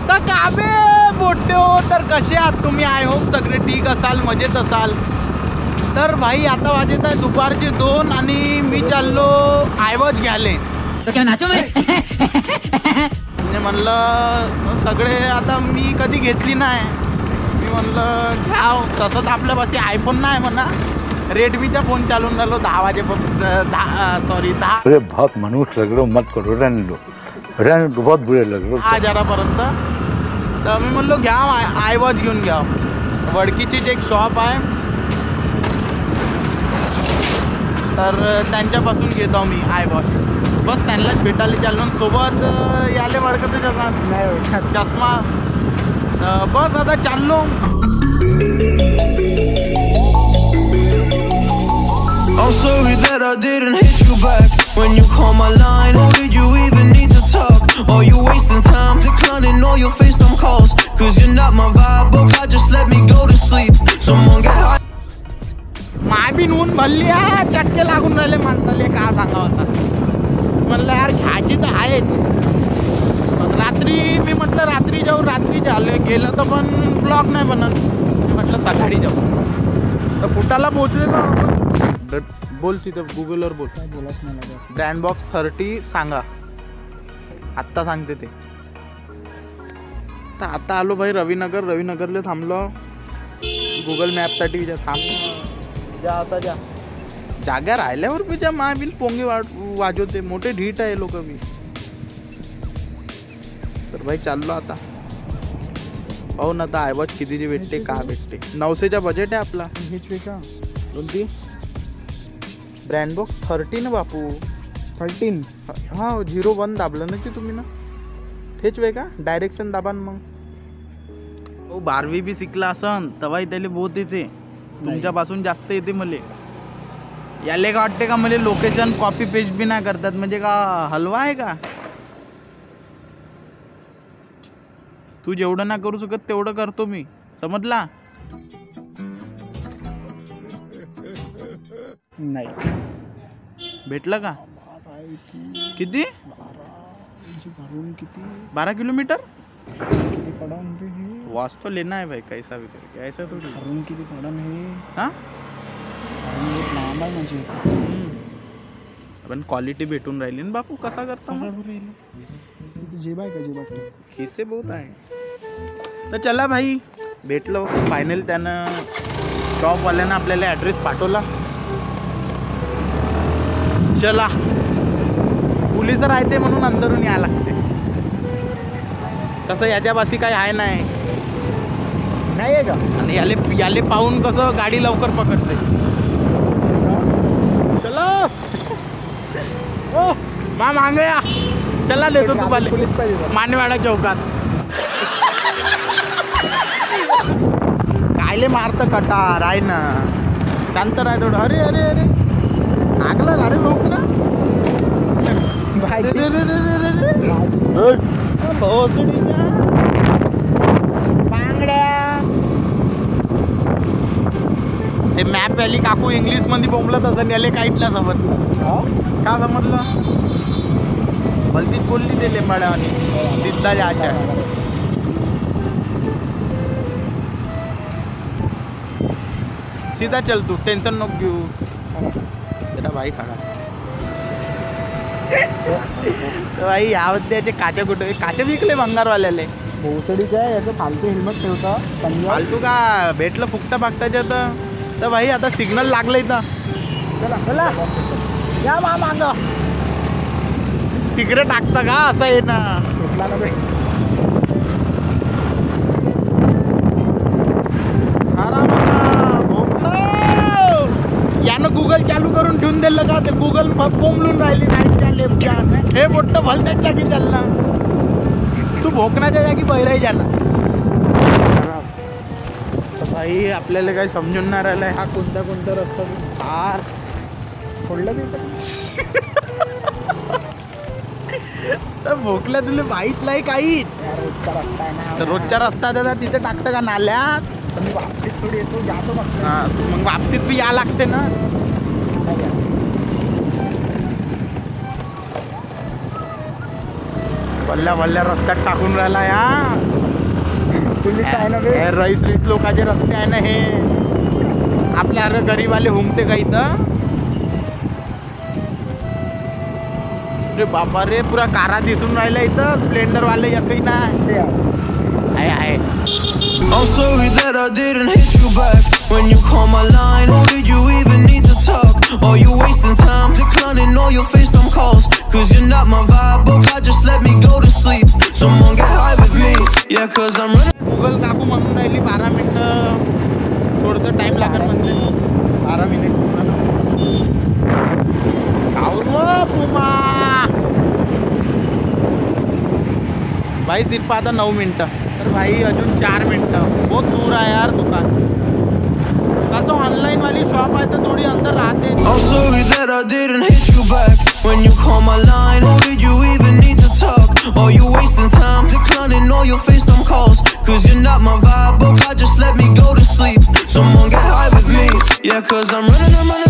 तर काबे बोट्यो, तर कसे आहात तुम्ही? आय होप सगळे ठीक असाल, मजेत असाल. तर भाई आता वाजत आहे दुपारचे 2 आणि मी चाललो आयवॉच घ्यायले. म्हणजे म्हणलं सगळे आता मी कधी घेतली नाही, मी म्हणलं घ्याव. तसंच आपल्यापाशी आयफोन नाही म्हणा, रेडमीचा फोन चालून राहिलो 10 वाजेपर्यंत. 10 अरे बहुत मनुष्य लग रहे हो, मत करो, रहने दो बहुत बुरे लग रहे हो 10,000पर्यंत. तर मी म्हणलो घ्या आयवॉच घेऊन घ्या. वडकीचीच एक शॉप आहे, तर त्यांच्यापासून घेतो मी आयवॉच. बस त्यांनाच भेटायला चाललो. सोबत याले वडकत चष्मा. बस आता चाललो. I'm sorry that I didn't hit you back when you call my line. Or did you even need to talk? Or you wasting time declining all your FaceTime calls? Cause you're not my vibe, but God just let me go to sleep. Someone get high. माय ऊन भरली आहे, चटके लागून राहिले माणसाले, का सांगावं आता. म्हणलं यार घ्यायची तर आहेच. रात्री मी म्हटलं रात्री जाऊ, रात्री झालं गेलं तर पण ब्लॉग नाही बनत. मी म्हटलं सकाळी जाऊ. तर फुटाला पोहोचले ना आपण. बोल तिथं गुगलवर बोल. काय बोलाच नाही. ब्रँड बॉक्स 30 सांगा, आत्ता सांगते ते. तर आता आलो भाई रविनगरला थांबलो गुगल मॅपसाठी. जा असा जा जागा राहिल्यावर बी ज्या बिल पोंगे वाजवते, मोठे ढीट आहे लोक बी. तर भाई चाललो आता. पाहू ना आता आयवॉच कितीची भेटते, का भेटते. 900चा बजेट आहे आपला. कोणती ब्रँड बॉक्स 30 ना बापू. 13 हां 01 दाबलं ना की तुम्ही ना, तेच वे का डायरेक्शन दाबा मग. हो 12वी बी शिकला असन तवाही त्याला बहुत येते, तुमच्यापासून जास्त येते मले. याले का वाटते का मला लोकेशन कॉपी पेस्ट बी नाही करतात, म्हणजे का हलवा आहे का? तू जेवढं ना करू शकत तेवढं करतो मी, समजला? नाही भेटलं का? किती? 12 किलोमीटर किती पडन बे हे? वास्तव लेना है भाई, कैसा भी करके ऐसा थोड़ी. घरून किती पडन हे? हां लांब आहे म्हणजे. पण क्वालिटी भेटून राहिली ना बापू. कसा करता जेब आहे का? जेब खिसे बहुत आहे. तर चला भाई भेटलो फायनल. त्यानं शॉपवाल्यानं आपल्याला ॲड्रेस पाठवला. चला पोलीस राहते म्हणून अंदरून यायला लागते. कसं याच्यापाशी काही आहे नाही आहे का? आणि याले पाहून कसं गाडी लवकर पकडते. चला ओ मा मागे या. चला देतो तुम्हाला पोलीस पाहिजे मानेवाडा चौकात. कायले मारतं कटार आहे ना, शांत राह थोडं. अरे अरे अरे आगला अरे भाऊ ना बांगड्या. ते मॅप वाली काकू इंग्लिश मध्ये बोंबलत असं याले काहीतला समज का समजलं. भलतीच बोलली ते लेंबाड्यावानी सिद्धा जायच्या. सीधा चल तू, टेन्शन नको घेऊ. तेरा भाई खड़ा भाई यावद्याचे काचे कुठे काचे विकले भंगारवाल्याले. भोसडीचे आहे असं फालतू हेल्मेट ठेवता. फालतू का भेटलं फुकटा फाकटाच्या. तर भाई आता सिग्नल लागलं इथं. चला चला या मा माग तिकडे टाकतं का असं आहे ना. सुटला ना बाई. यानं गुगल चालू करून ठेवून दिलं का? ते गुगल बोंबलून राहिली राईटच्या लेफ्टच्या. हे मोठं भलत्याच जागी चालला. तू भोकण्याच्या जागी बहिराई झाला. भाई आपल्याला काही समजून नाही राहिलं हा कोणता रस्ता फार सोडलं नाही. तर भोकल्या तुला माहीत नाही काही. रोजचा रस्ता आहे ना. तर रोजचा रस्ता त्याचा तिथे टाकतं का नाल्यात? मी वापसीत थोडी येतो जातो फक्त. हां मग वापसीत बी या लागते ना. वल्ल्या वल्ल्या रस्त्यात टाकून राहिला या पोलीस आहे ना बे. हे रईस लोकांचे रस्ते आहे ना हे. आपल्या अरे गरीबाले हुमते का इथं. अरे बाबा रे पुरा कारा दिसून राहिला इथं. स्प्लेंडर वाले एकही नाही आहे. I'm sorry that I didn't hit you back when you call my line. Or did you even need to talk? Or you wasting time declining all your FaceTime calls? Cause you're not my vibe, oh God, just let me go to sleep. Someone get high with me, yeah, cause I'm running. Google काकू म्हणून राहिली 12 मिनिटं. थोडंसं time लागेल म्हणते. 12 minute पुमा भाई सिर्फ आता 9 मिनटं. तर भाई अजून 4 मिनटं. बहुत दूर आहे यार दुकान. कसं ऑनलाईन वाली शॉप आहे तर थोडी अंदर राहते. I'm sorry that I didn't hit you back when you call my line. Or did you even need to talk? Or you wasting time declining all your FaceTime calls? Cause you're not my vibe, oh God, just let me go to sleep. Someone get high with me, yeah, cause I'm running away.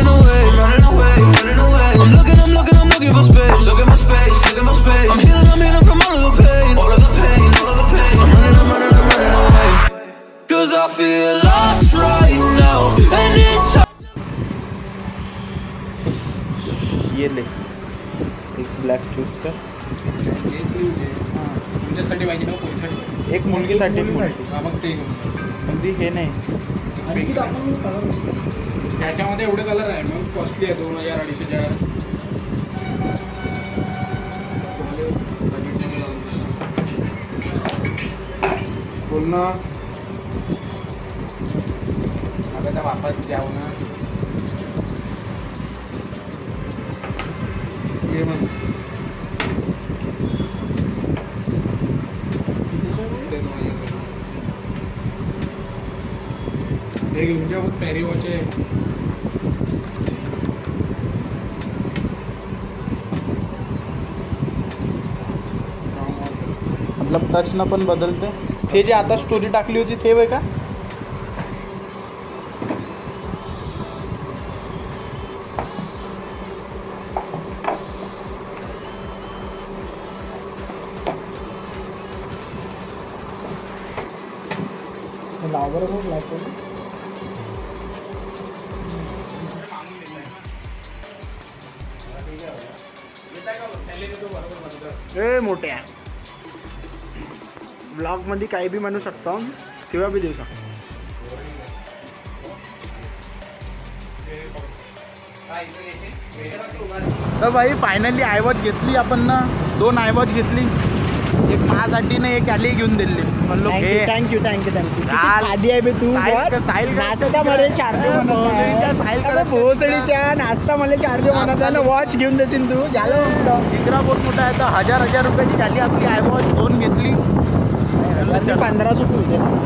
I'm looking for space. Look at my space. I'm healing from all of the pain. I'm running away. Cause I feel lost right now. And it's ये ले एक black choose कर. तुमच्यासाठी पाहिजे ना पोरीसाठी. एक मुलगीसाठी मग ते मुलगी हे नाही. त्याच्यामध्ये एवढे कलर आहे मग कॉस्टली आहे. 2000-2500. बोल ना आता त्या वापस जाऊ ना. ये मग हे घेऊन जा. पॅरी वॉच आहे. मतलब टचनं पण बदलते. ते जे आता स्टोरी टाकली होती ते वय का. ए मोठ्या ब्लॉग मध्ये काही बी म्हणू शकतो. शिवा बी देऊ शकतो. तर भाई फायनली आयवॉच घेतली आपण ना. 2 आयवॉच घेतली. एक माझ्यासाठी ना एक आली घेऊन दिली. म्हणलो घे. थँक्यू चाल. आधी आहे बे तू. साहिल नाश्ता मला 4 भोसडीच्या नाश्ता मला 4 म्हणत आहे ना. वॉच घेऊन देशील तू. झालं चित्रा बहुत मोठा आहे. तर 1000 रुपयाची झाली आपली आयवॉच. 2 घेतली. 1500 होते ना.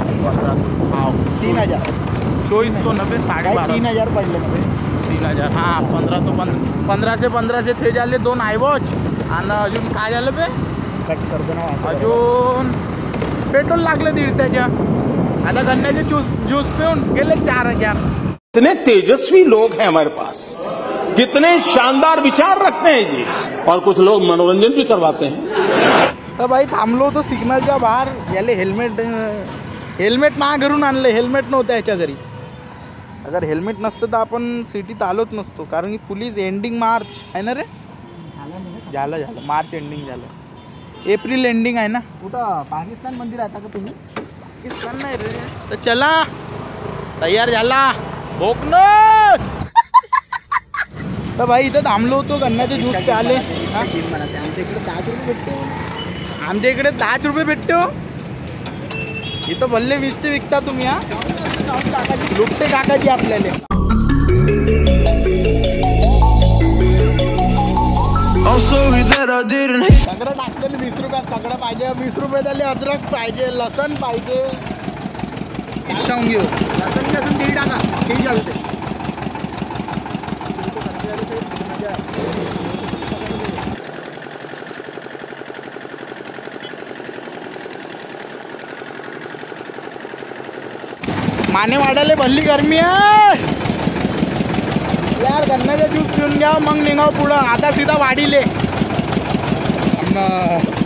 3000 2490 12,500 3000 पडले ना. 3000 हां. 1500 ते झाले 2 आयवॉच. आणि अजून काय झालं बे. कट करतो ना. अजून पेट्रोल लागलं 150च्या. आता गन्न्याचे ज्यूस पिऊन गेले 4000. कितने तेजस्वी लोग हैं हमारे पास, कितने शानदार विचार रखते हैं जी. और कुछ लोग मनोरंजन भी करवाते हैं. तर भाई थांबलो होतो सिग्नलच्या बाहेर. याले हेल्मेट मा घरून आणलं. हेल्मेट नव्हतं याच्या घरी. अगर हेल्मेट नसतं तर आपण सिटीत आलोच नसतो. कारण की पोलीस एंडिंग मार्च आहे ना रे. झालं मार्च एंडिंग झालं. एप्रिल एंडिंग आहे ना. कुठं पाकिस्तान मध्ये राहता का तुम्ही. पाकिस्तान नाही रे. तर चला तयार झाला भोकनं. तर भाई इथं थांबलो होतो. गन्नाचे ज्यूस पे आले. आमच्या इकडे 10 रुपये भेटतो. आमच्या इकडे 10 रुपये भेटतो. इथं भल्ले 20चे विकता तुम्ही. हा लुटते काकाची आपल्याला. I'm sorry that I didn't hit. सगळं टाकलेलं 20 रुपयात. सगळं पाहिजे. 20 रुपये झाले. अद्रक पाहिजे. लसण पाहिजे. सांगून घेऊ. लसूण तेल टाका. तेल जाऊ ते. माने वाढायला भल्ली गरमी आहे यार. गन्नाचा ज्यूस पिऊन घ्या मग निघाव पुढं. आता सीधा वाढीले.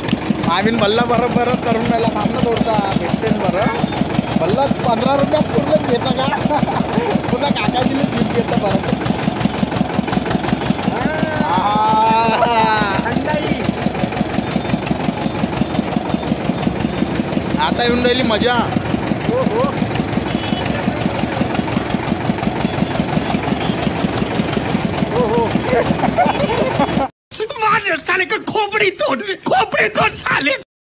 आम्ही भल्ला बरं बरं करून राहिला थांब ना थोडसा भेटते बरं भल्ला 15 रुपयात पूर्ण घेता का पुन्हा काका दिले तीन घेतं बरं आता येऊन राहिली मजा. हो हो हो हो साले का खोपड़ी तोड़ साले.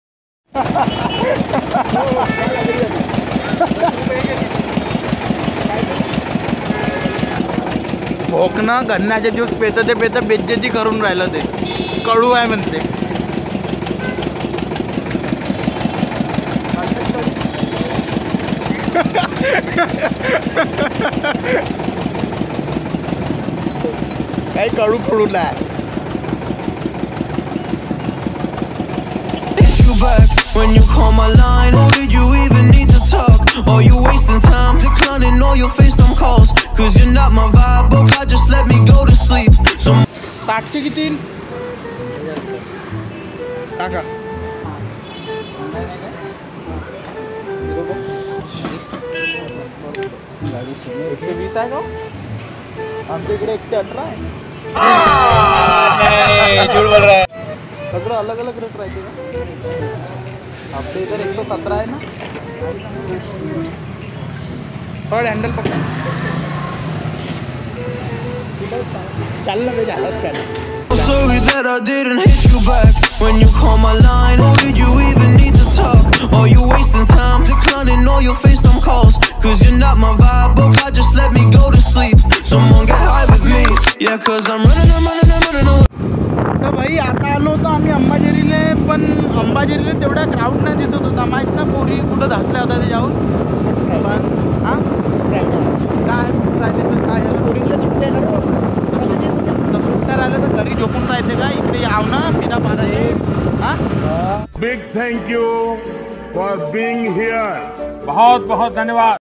भोकणं गन्नाचे ज्यूस पेतं ते पेतं बेज्जती करून राहिलं ते कडू आहे म्हणते. काही कडू फुडून आहे. When you call my line, or did you even need to talk? Or you wasting time declining all your FaceTime calls? Cause you're not my vibe, but God just let me go to sleep. So 60चे किती टाका. $120 आहे का आमच्या इकडे 118 आहे. सगळं अलग अलग रेट राहते का आपल्या इधर 117 आहे ना. थर्ड हँडल पकडा चाल ना पाहिजे आलाच काय. sorry that I didn't hit you back when you call my line. Or did you even need to talk? Or you wasting time declining all your FaceTime calls? Cause you're not my vibe, but God just let me go to sleep. Someone get high with me, yeah, cause I'm running away. तर भाई आता आलो होतो आम्ही अंबाझरीले. पण अंबाझरीले तेवढा crowd नाही दिसत होता माहीत ना. पोरी कुठं धसल्या होता त्याच्यावर. पण हां काय राहिले काय पोरीला सुट्ट्या सुट्ट्या राहिल्या तर घरी झोपून राहायचे का. इकडे याव ना फिरा पारा हे. हां big thank you for being here. बहुत बहुत धन्यवाद.